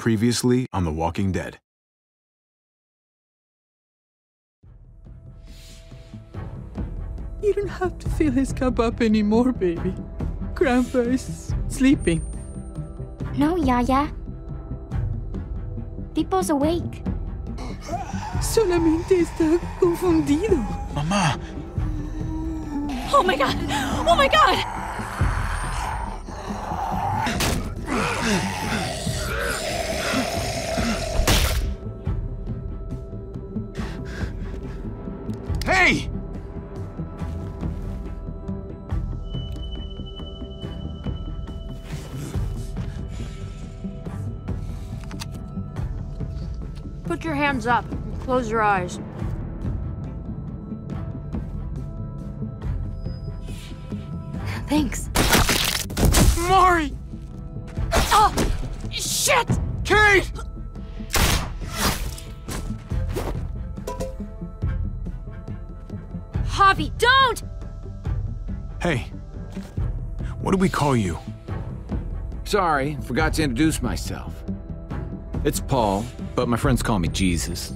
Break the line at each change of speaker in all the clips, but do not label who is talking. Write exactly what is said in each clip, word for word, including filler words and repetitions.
Previously on The Walking Dead.
You don't have to fill his cup up anymore, baby. Grandpa is sleeping.
No, Yaya. Tipo's awake.
Solamente está confundido.
Mamá!
Oh my god! Oh my god!
Hey!
Put your hands up and close your eyes.
Thanks.
Mari!
Oh! Shit!
Kate!
Javi, don't!
Hey. What do we call you?
Sorry, forgot to introduce myself. It's Paul, but my friends call me Jesus.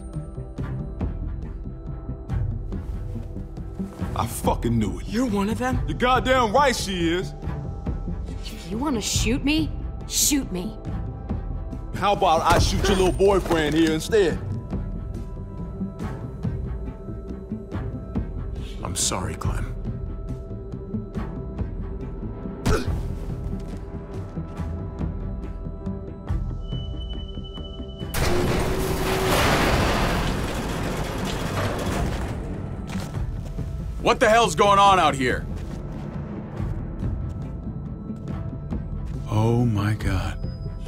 I fucking knew it.
You're one of them?
You're goddamn right she is.
If you want to shoot me, shoot me.
How about I shoot your little boyfriend here instead?
I'm sorry, Clem.
What the hell's going on out here?
Oh my God.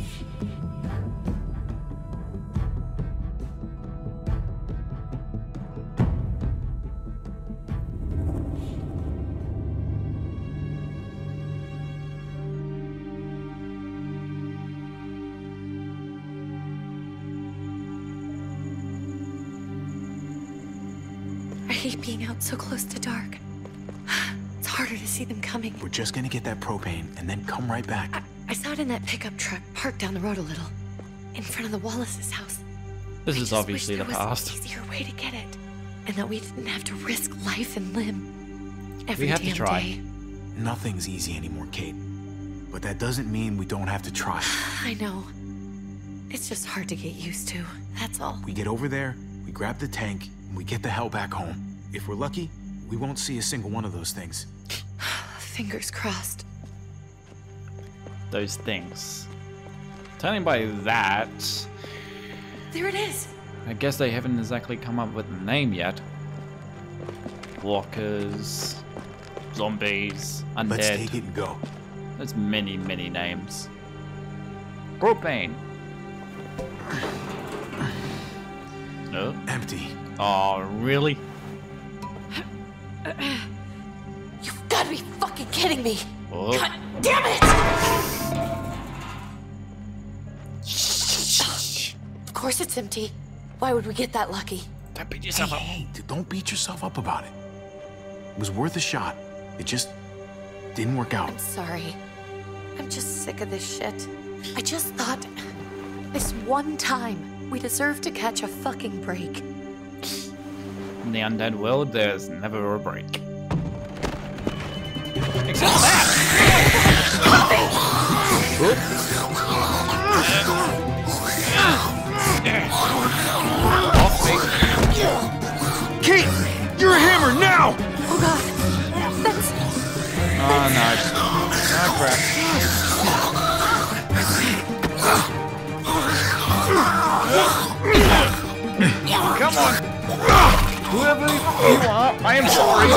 I hate being out so close to dark. It's harder to see them coming.
We're just gonna get that propane and then come right back.
I, I saw it in that pickup truck parked down the road a little, in front of the Wallace's house.
This
I
is
just
obviously
wish
the
there was
past.
an easier way to get it, and that we didn't have to risk life and limb every
We have to
damn
try.
day.
Nothing's easy anymore, Kate. But that doesn't mean we don't have to try.
I know. It's just hard to get used to. That's all.
We get over there, we grab the tank, and we get the hell back home. If we're lucky, we won't see a single one of those things.
Fingers crossed.
Those things. Telling by that,
There it is.
I guess they haven't exactly come up with a name yet. Walkers, zombies, undead.
Let's take it and go.
There's many, many names. Propane. No.
Empty.
Oh, really?
You've got to be fucking kidding me.
Oh.
God damn it! Of course it's empty. Why would we get that lucky?
Don't beat
Hey,
yourself up.
hey, d- don't beat yourself up about it. It was worth a shot. It just didn't work out.
I'm sorry. I'm just sick of this shit. I just thought this one time we deserve to catch a fucking break.
In the undead world, there's never a break. Except that! Off me.
Kate! You're a hammer now!
Oh god. That's
Oh no. Oh crap. Come on! Whoever you are, I am sorry!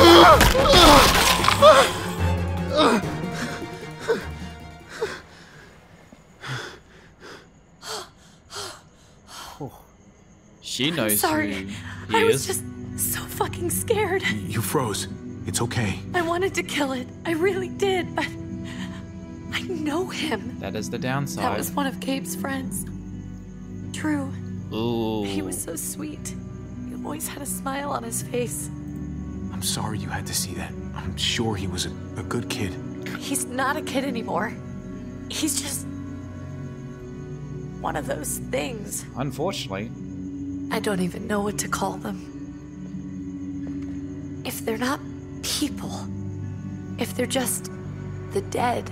She knows
sorry.
who he
I was
is.
just so fucking scared.
You froze. It's okay.
I wanted to kill it. I really did, but I know him.
That is the downside.
That was one of Gabe's friends. Drew.
Ooh.
He was so sweet. He always had a smile on his face.
I'm sorry you had to see that. I'm sure he was a, a good kid.
He's not a kid anymore. He's just... one of those things.
Unfortunately.
I don't even know what to call them. If they're not people, if they're just the dead,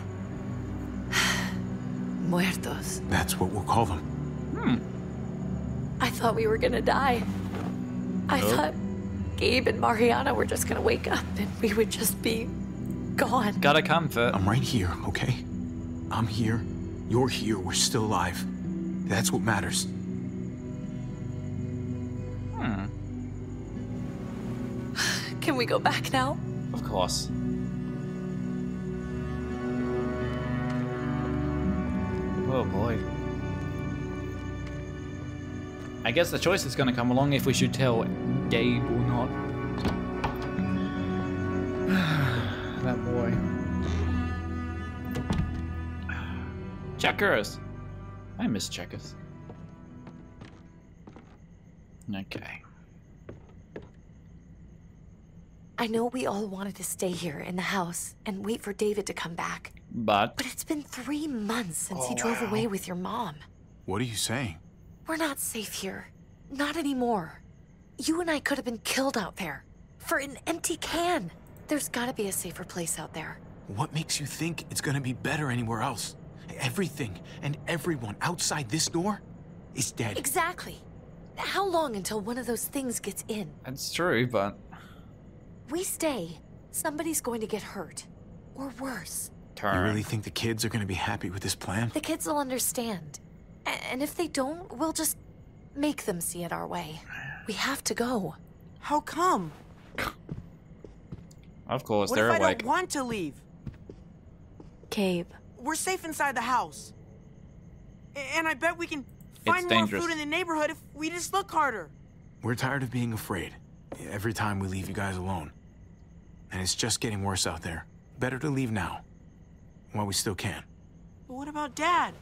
muertos.
That's what we'll call them.
Hmm.
I thought we were gonna die. I
Nope.
thought Gabe and Mariana were just gonna wake up and we would just be gone.
Gotta comfort.
I'm right here, okay? I'm here. You're here. We're still alive. That's what matters.
Hmm.
Can we go back now?
Of course. Oh boy. I guess the choice is gonna come along if we should tell Gabe or not. That boy. Checkers! I miss checkers. Okay.
I know we all wanted to stay here in the house and wait for David to come back.
But...
But it's been three months since
Oh,
he drove
wow.
away with your mom.
What are you saying?
We're not safe here. Not anymore. You and I could have been killed out there. For an empty can. There's gotta be a safer place out there.
What makes you think it's gonna be better anywhere else? Everything and everyone outside this door is dead.
Exactly. How long until one of those things gets in?
That's true, but...
We stay, somebody's going to get hurt. Or worse.
Turn.
You really think the kids are gonna be happy with this plan?
The kids will understand. A- and if they don't, we'll just make them see it our way. We have to go.
How come?
Of course,
What
they're
if I
awake.
don't want to leave?
Gabe.
We're safe inside the house. A- And I bet we can find more
dangerous.
food in the neighborhood if we just look harder.
We're tired of being afraid. Every time we leave you guys alone. And it's just getting worse out there. Better to leave now. While we still can.
But what about Dad?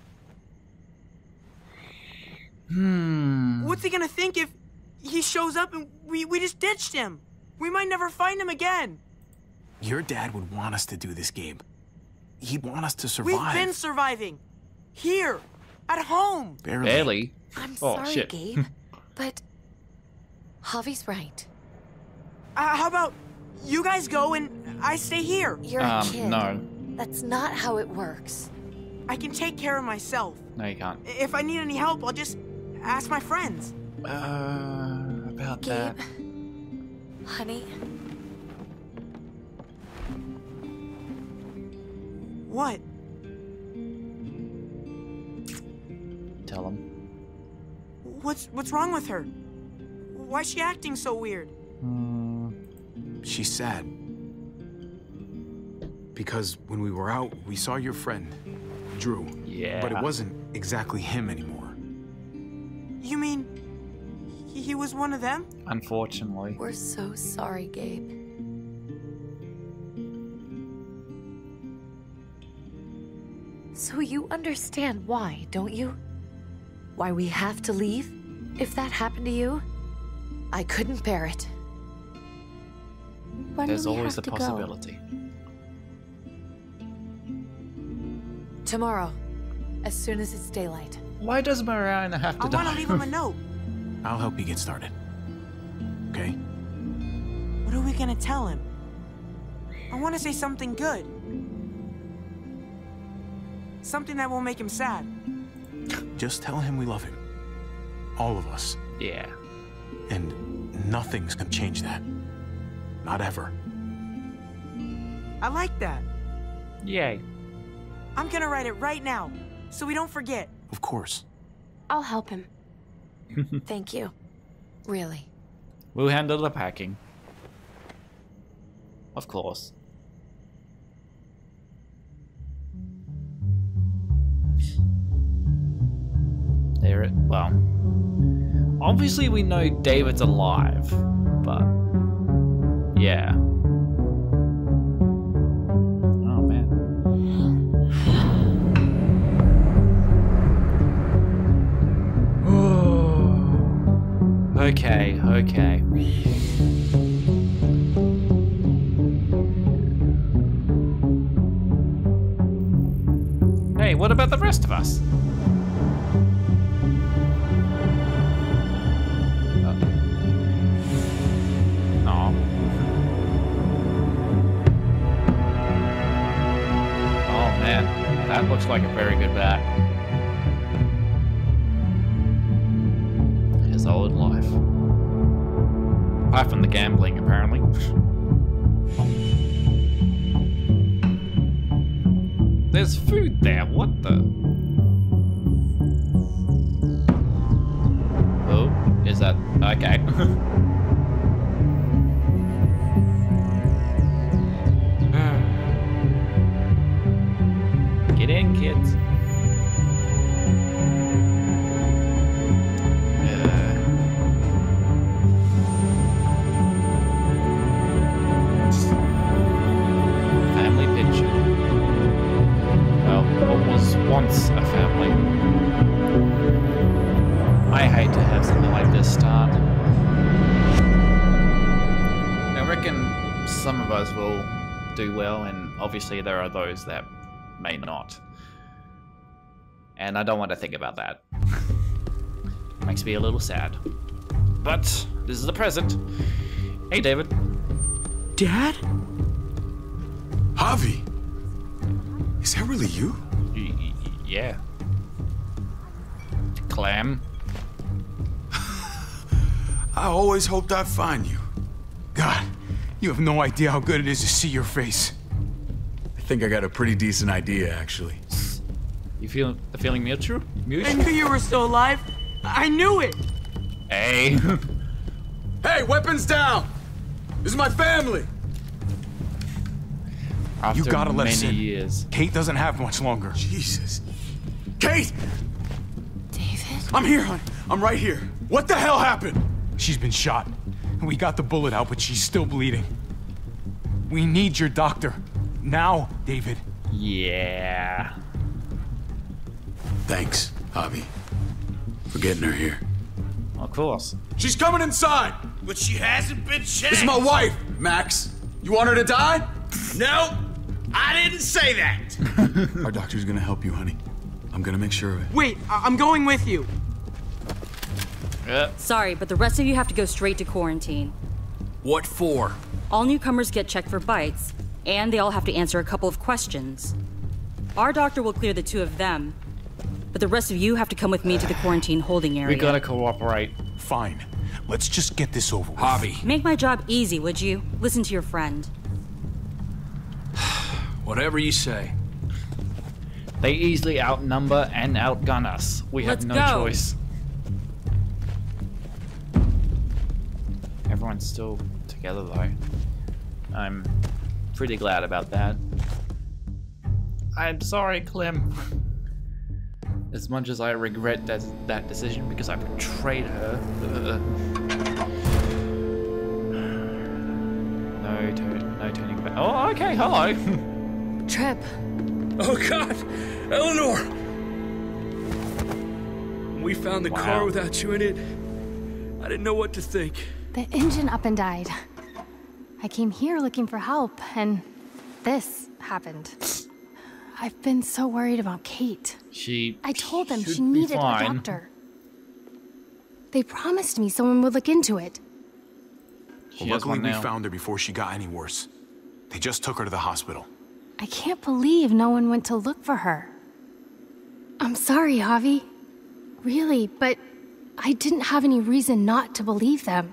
Hmm.
What's he gonna think if he shows up and we, we just ditched him? We might never find him again.
Your dad would want us to do this, Gabe. He'd want us to survive.
We've been surviving. Here. At home.
Barely.
Barely.
I'm
Oh,
sorry,
shit.
Gabe. But Javi's right.
Uh, how about you guys go and I stay here?
You're
Um,
a kid.
no.
That's not how it works.
I can take care of myself.
No, you can't.
If I need any help, I'll just ask my friends.
Uh, about
Gabe.
that.
Honey.
What?
Tell him.
What's what's wrong with her? Why's she acting so weird?
Hmm.
She's sad. Because when we were out, we saw your friend, Drew.
Yeah.
But it wasn't exactly him anymore.
You mean he, he was one of them?
Unfortunately.
We're so sorry, Gabe. So you understand why, don't you? Why we have to leave? If that happened to you, I couldn't bear it. When
There's
do we
always
have
the
to go?
possibility.
Tomorrow, as soon as it's daylight.
Why does Mariana have to
I
die?
want to leave him a note.
I'll help you get started. Okay?
What are we gonna tell him? I want to say something good. Something that won't make him sad.
Just tell him we love him. All of us.
Yeah.
And nothing's gonna change that. Not ever.
I like that.
Yay.
I'm gonna write it right now, so we don't forget.
Of course.
I'll help him.
Thank you. Really.
We'll handle the packing. Of course. There it. Well. Obviously, we know David's alive, but. Yeah. Oh, man. Okay, okay. Hey, what about the rest of us? like a very good bat. His old life. Apart from the gambling, apparently. There's food there, what the? Oh, is that... okay. Get in, kids. Family picture. Well, what was once a family. I hate to have something like this start. I reckon some of us will do well, and obviously there are those that may not. And I don't want to think about that. Makes me a little sad. But this is the present. Hey, David.
Dad?
Javi! Is that really you?
Y y yeah. Clam.
I always hoped I'd find you. God, you have no idea how good it is to see your face.
I think I got a pretty decent idea, actually.
You feel the feeling mutual?
I
Mutual?
knew you were still alive. I knew it.
Hey.
Hey, weapons down! This is my family!
After
You gotta let
many
us in.
years.
Kate doesn't have much longer.
Jesus. Kate!
David?
I'm here, hon. I'm right here. What the hell happened?
She's been shot. We got the bullet out, but she's still bleeding. We need your doctor. Now, David.
Yeah.
Thanks, Javi, for getting her here.
Of course.
She's coming inside!
But she hasn't been checked.
This is my wife, Max. You want her to die?
No, I didn't say that.
Our doctor's gonna help you, honey. I'm gonna make sure of it.
Wait, I I'm going with you.
Yeah.
Sorry, but the rest of you have to go straight to quarantine.
What for?
All newcomers get checked for bites, and they all have to answer a couple of questions. Our doctor will clear the two of them, but the rest of you have to come with me to the quarantine holding area.
We gotta cooperate.
Fine. Let's just get this over with.
Javi.
Make my job easy, would you? Listen to your friend.
Whatever you say.
They easily outnumber and outgun us. We
Let's
have no
go.
choice. Everyone's still together though. I'm pretty glad about that. I'm sorry, Clem. As much as I regret that that decision because I betrayed her. Ugh. No, turn, no turning back. Oh, okay. Hello.
Trip.
Oh God, Eleanor! We found the
Wow.
car without you in it. I didn't know what to think.
The engine up and died. I came here looking for help, and this happened. I've been so worried about Kate.
She.
I told them
should
she
be
needed a
fine.
doctor. They promised me someone would look into it.
She
Well,
has
luckily,
one
we
now.
found her before she got any worse. They just took her to the hospital.
I can't believe no one went to look for her. I'm sorry, Javi. Really, but I didn't have any reason not to believe them.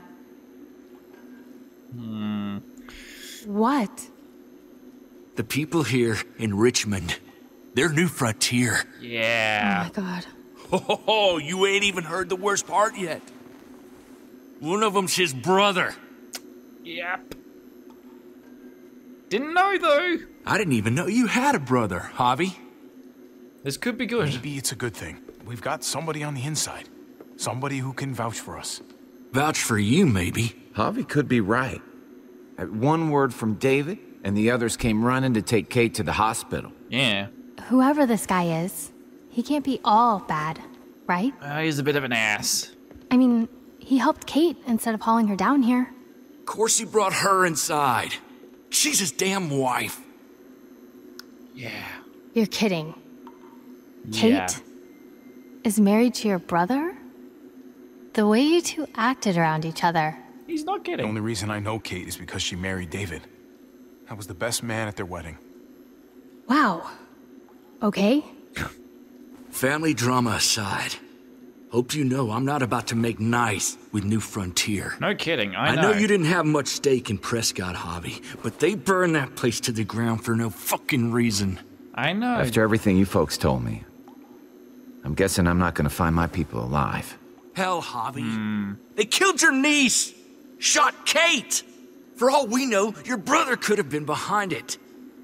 Hmm.
What?
The people here in Richmond, their new frontier.
Yeah.
Oh my god.
Oh, you ain't even heard the worst part yet. One of them's his brother.
Yep. Didn't know though.
I didn't even know you had a brother, Javi.
This could be good.
Maybe it's a good thing. We've got somebody on the inside. Somebody who can vouch for us.
Vouch for you, maybe.
Javi could be right. At one word from David, and the others came running to take Kate to the hospital.
Yeah.
Whoever this guy is, he can't be all bad, right?
Uh, he's a bit of an ass.
I mean, he helped Kate instead of hauling her down here.
Of course he brought her inside. She's his damn wife.
Yeah.
You're kidding. Kate
Yeah.
is married to your brother? The way you two acted around each other.
He's not
The
kidding.
only reason I know Kate is because she married David. I was the best man at their wedding.
Wow. Okay.
Family drama aside, hope you know I'm not about to make nice with New Frontier.
No kidding, I know.
I know you didn't have much stake in Prescott, Javi, but they burned that place to the ground for no fucking reason.
I know.
After everything you folks told me, I'm guessing I'm not gonna find my people alive.
Hell, Javi.
Mm.
They killed your niece! Shot Kate! For all we know, your brother could have been behind it.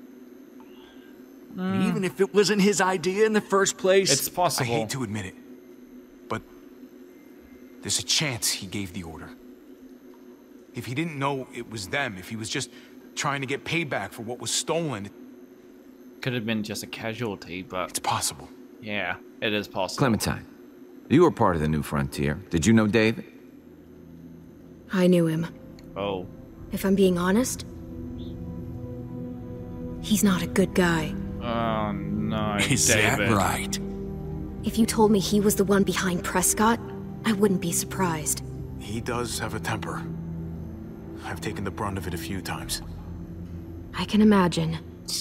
Mm.
Even if it wasn't his idea in the first place.
It's possible.
I hate to admit it, but there's a chance he gave the order. If he didn't know it was them, if he was just trying to get payback for what was stolen...
Could have been just a casualty, but...
It's possible.
Yeah, it is possible.
Clementine, you were part of the New Frontier. Did you know David?
I knew him.
Oh.
If I'm being honest, he's not a good guy.
Oh, no,
Is
David.
that right?
If you told me he was the one behind Prescott, I wouldn't be surprised.
He does have a temper. I've taken the brunt of it a few times.
I can imagine.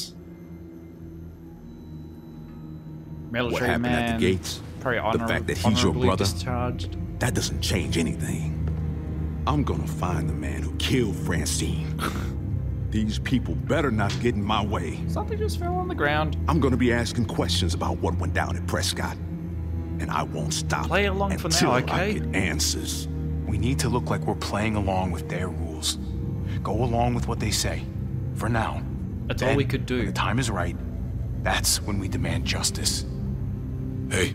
Military
what happened
man,
at the gates,
honor,
the fact that he's your brother,
discharged.
that doesn't change anything. I'm gonna find the man who killed Francine. These people better not get in my way.
Something just fell on the ground.
I'm gonna be asking questions about what went down at Prescott. And I won't stop
Play along for now, okay?
I get answers.
We need to look like we're playing along with their rules. Go along with what they say. For now.
That's
Then,
all we could do.
When the time is right, that's when we demand justice.
Hey.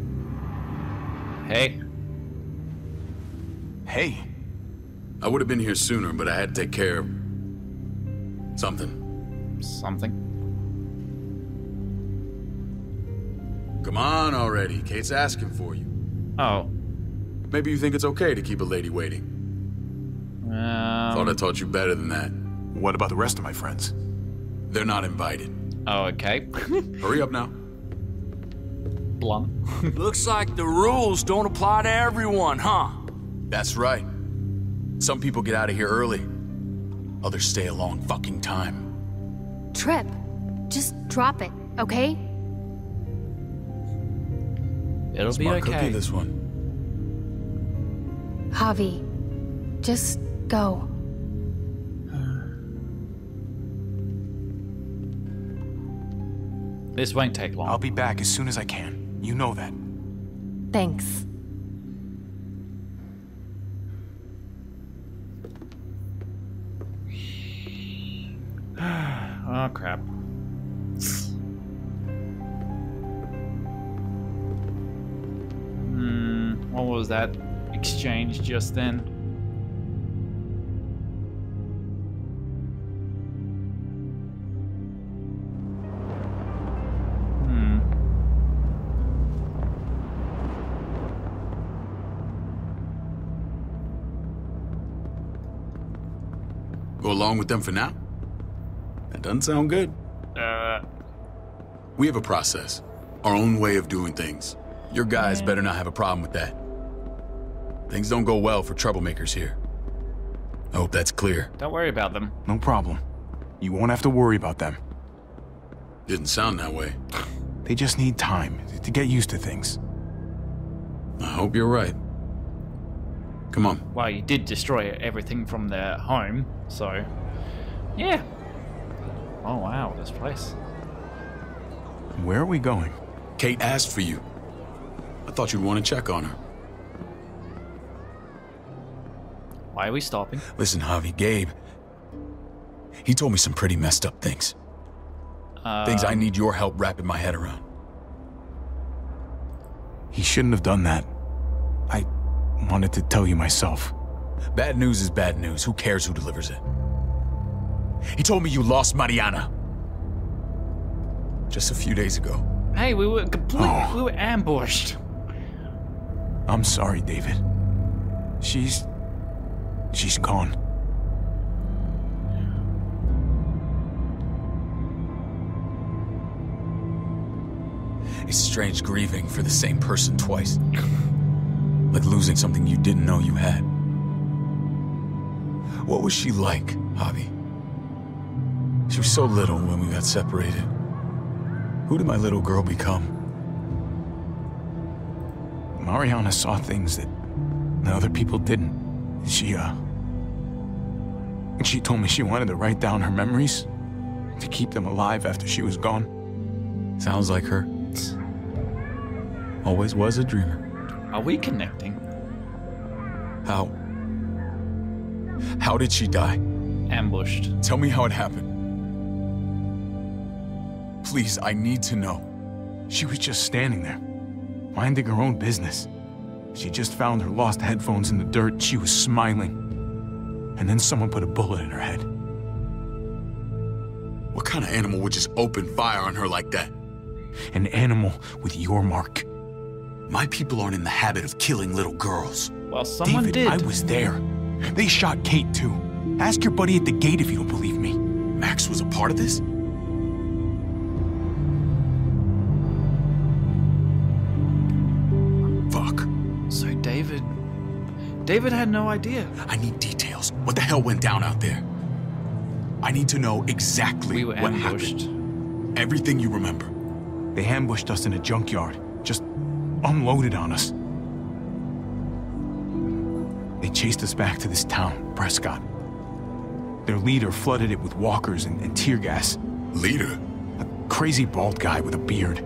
Hey.
Hey.
I would have been here sooner, but I had to take care of something.
Something.
Come on already. Kate's asking for you.
Oh.
Maybe you think it's okay to keep a lady waiting.
Um,
Thought I taught you better than that.
What about the rest of my friends?
They're not invited.
Oh, okay.
Hurry up now.
Blunt.
Looks like the rules don't apply to everyone, huh?
That's right. Some people get out of here early. Others stay a long fucking time.
Trip, just drop it, okay?
It'll
Smart
be okay.
Cookie, this one.
Javi, just go.
This won't take long.
I'll be back as soon as I can. You know that.
Thanks.
Oh, crap. Hmm, what was that exchange just then? Hmm.
Go along with them for now? That doesn't sound good.
Uh.
We have a process. Our own way of doing things. Your guys better not have a problem with that. Things don't go well for troublemakers here. I hope that's clear.
Don't worry about them.
No problem. You won't have to worry about them.
Didn't sound that way.
They just need time to get used to things.
I hope you're right. Come on.
Well, you did destroy everything from their home, so... Yeah. Oh, wow, this place.
Where are we going?
Kate asked for you. I thought you'd want to check on her.
Why are we stopping?
Listen, Javi, Gabe... He told me some pretty messed up things.
Um,
things I need your help wrapping my head around.
He shouldn't have done that. I wanted to tell you myself.
Bad news is bad news. Who cares who delivers it? He told me you lost Mariana. Just a few days ago.
Hey, we were completely...
Oh.
We were ambushed.
I'm sorry, David. She's... She's gone.
It's strange grieving for the same person twice. Like losing something you didn't know you had. What was she like, Javi? She was so little when we got separated. Who did my little girl become?
Mariana saw things that the other people didn't. She, uh... She told me she wanted to write down her memories to keep them alive after she was gone.
Sounds like her. Always was a dreamer.
Are we connecting?
How? How did she die?
Ambushed.
Tell me how it happened. Please, I need to know.
She was just standing there, minding her own business. She just found her lost headphones in the dirt. She was smiling. And then someone put a bullet in her head.
What kind of animal would just open fire on her like that?
An animal with your mark.
My people aren't in the habit of killing little girls.
Well, someone
David,
did.
I was there. They shot Kate, too. Ask your buddy at the gate if you don't believe me.
Max was a part of this? Fuck.
So David... David had no idea.
I need details. What the hell went down out there? I need to know exactly
we were
what
ambushed.
happened. Everything you remember.
They ambushed us in a junkyard. Just unloaded on us. They chased us back to this town, Prescott. Their leader flooded it with walkers and, and tear gas.
Leader?
A crazy bald guy with a beard.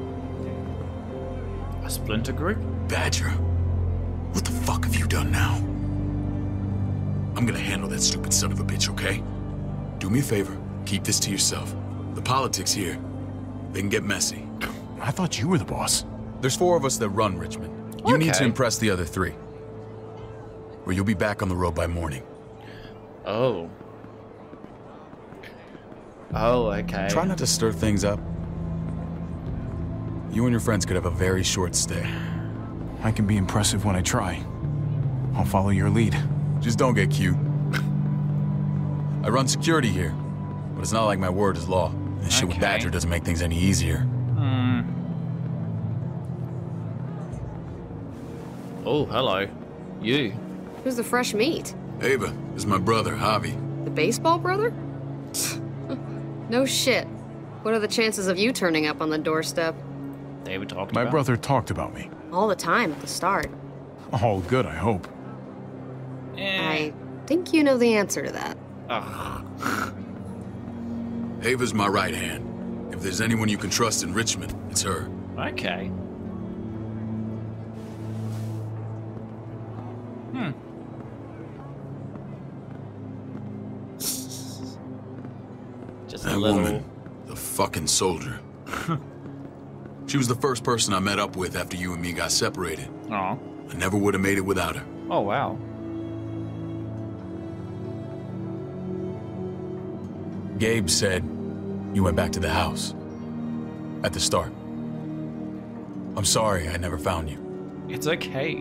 A splinter group?
Badger? What the fuck have you done now? I'm gonna handle that stupid son of a bitch, okay? Do me a favor, keep this to yourself. The politics here, they can get messy.
I thought you were the boss.
There's four of us that run Richmond. You
Okay.
need to impress the other three. Or you'll be back on the road by morning.
Oh. Oh, okay.
Try not to stir things up. You and your friends could have a very short stay.
I can be impressive when I try. I'll follow your lead.
Just don't get cute. I run security here, but it's not like my word is law. And shit with
Okay.
Badger doesn't make things any easier.
Hmm. Oh, hello. You.
Who's the fresh meat?
Ava, this is my brother, Javi.
The baseball brother? No shit. What are the chances of you turning up on the doorstep?
David talked
My
about.
brother talked about me.
All the time at the start.
All good, I hope.
I think you know the answer to that.
Ugh.
Ava's my right hand. If there's anyone you can trust in Richmond, it's her.
Okay. Hmm. Just a
That
little...
woman, the fucking soldier. She was the first person I met up with after you and me got separated.
Oh.
I never would have made it without her.
Oh, wow.
Gabe said you went back to the house. At the start. I'm sorry I never found you.
It's okay.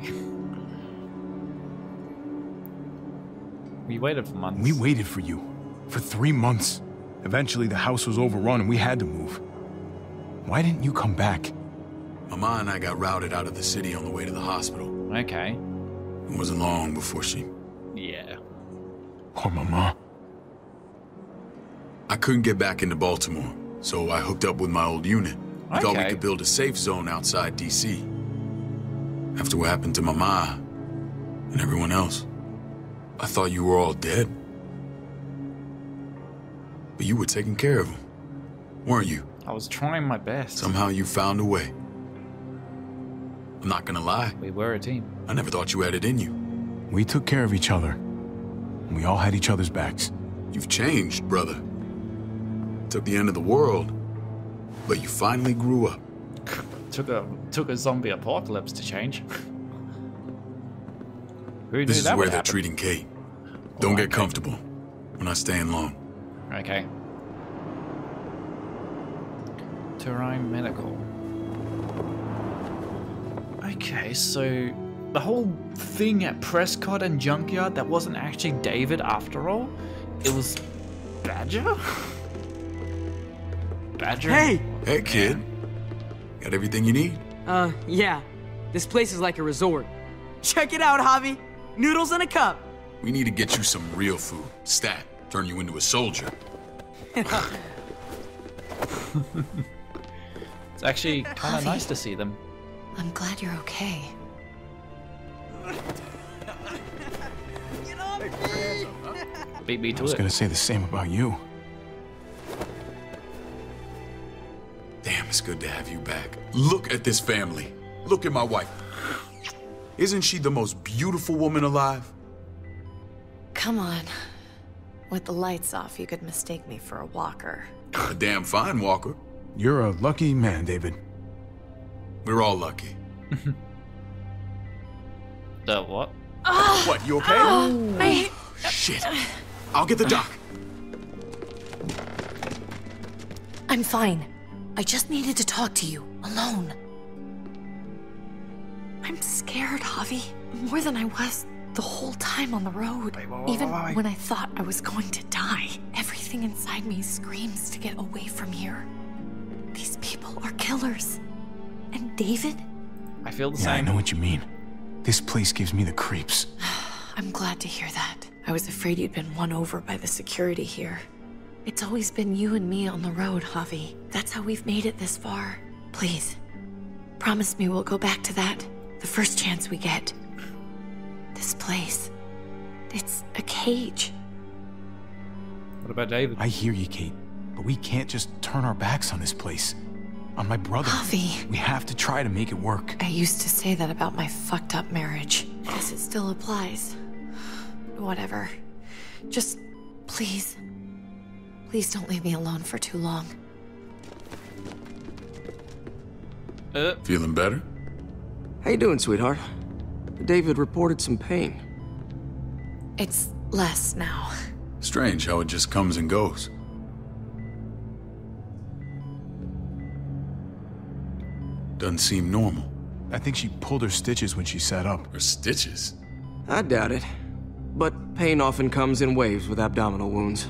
We waited for months.
We waited for you. For three months. Eventually the house was overrun and we had to move. Why didn't you come back?
Mama and I got routed out of the city on the way to the hospital.
Okay.
It wasn't long before she...
Yeah.
Poor Mama.
I couldn't get back into Baltimore, so I hooked up with my old unit. We thought we
Okay.
could build a safe zone outside D C. After what happened to Mama and everyone else, I thought you were all dead. But you were taking care of them, weren't you?
I was trying my best.
Somehow you found a way. I'm not gonna lie.
We were a team.
I never thought you had it in you.
We took care of each other. We all had each other's backs.
You've changed, brother. Took the end of the world, but you finally grew up.
Took a took a zombie apocalypse to change. Who knew
This is
that
where
would
they're
happen?
treating Kate. Don't
Oh,
get
okay.
comfortable. We're not staying long.
Okay. Terrain medical. Okay, so the whole thing at Prescott and Junkyard, that wasn't actually David after all. It was Badger? Badger?
Hey!
Hey, kid. Got everything you need?
Uh, yeah. This place is like a resort. Check it out, Javi. Noodles in a cup.
We need to get you some real food. Stat. Turn you into a soldier.
It's actually kind of nice to see them.
I'm glad you're okay.
Get off me!
Beat me to
I was
it.
gonna say the same about you.
Damn, it's good to have you back. Look at this family. Look at my wife. Isn't she the most beautiful woman alive?
Come on. With the lights off, you could mistake me for a walker.
A damn fine walker.
You're a lucky man, David.
We're all lucky.
The what?
Oh,
What, you okay?
Oh, my...
Shit. I'll get the doc.
I'm fine. I just needed to talk to you, alone. I'm scared, Javi. More than I was the whole time on the road.
Wait, wait, wait,
Even
wait, wait.
when I thought I was going to die, everything inside me screams to get away from here. These people are killers. And David?
I feel the
Yeah,
same.
I know what you mean. This place gives me the creeps.
I'm glad to hear that. I was afraid you'd been won over by the security here. It's always been you and me on the road, Javi. That's how we've made it this far. Please, promise me we'll go back to that the first chance we get. This place, it's a cage.
What about David?
I hear you, Kate, but we can't just turn our backs on this place. On my brother.
Javi.
We have to try to make it work.
I used to say that about my fucked up marriage. Guess it still applies. Whatever. Just, please. Please don't leave me alone for too long.
Uh.
Feeling better?
How you doing, sweetheart? David reported some pain.
It's less now.
Strange how it just comes and goes. Doesn't seem normal.
I think she pulled her stitches when she sat up.
Her stitches?
I doubt it. But pain often comes in waves with abdominal wounds.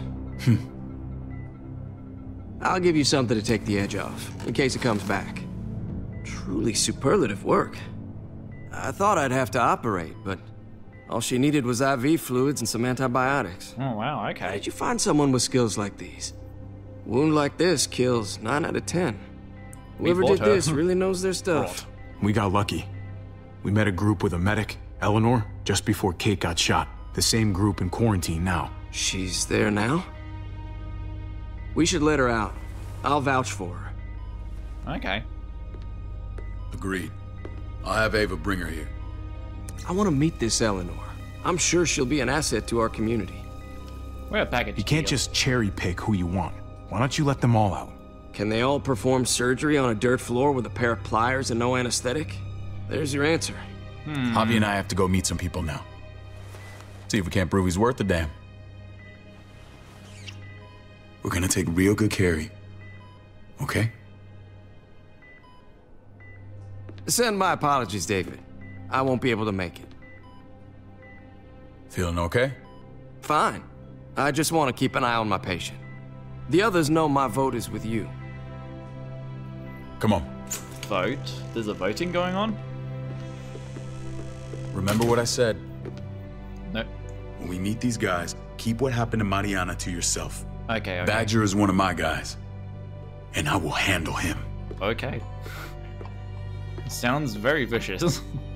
I'll give you something to take the edge off, in case it comes back. Truly superlative work. I thought I'd have to operate, but all she needed was I V fluids and some antibiotics.
Oh, wow, okay.
How did you find someone with skills like these? A wound like this kills nine out of ten. Whoever
bought
did
her.
this really knows their stuff.
We got lucky. We met a group with a medic, Eleanor, just before Kate got shot. The same group in quarantine now.
She's there now? We should let her out. I'll vouch for her.
Okay.
Agreed. I'll have Ava bring her here.
I want to meet this Eleanor. I'm sure she'll be an asset to our community.
We're a package
You can't just cherry pick who you want. Why don't you let them all out?
Can they all perform surgery on a dirt floor with a pair of pliers and no anesthetic? There's your answer.
Hmm.
Javi and I have to go meet some people now. See if we can't prove he's worth the damn. We're gonna take real good care of you. Okay?
Send my apologies, David. I won't be able to make it.
Feeling okay?
Fine. I just want to keep an eye on my patient. The others know my vote is with you.
Come on.
Vote? There's a voting going on?
Remember what I said?
No.
When we meet these guys, keep what happened to Mariana to yourself.
Okay, okay.
Badger is one of my guys. And I will handle him.
Okay. Sounds very vicious.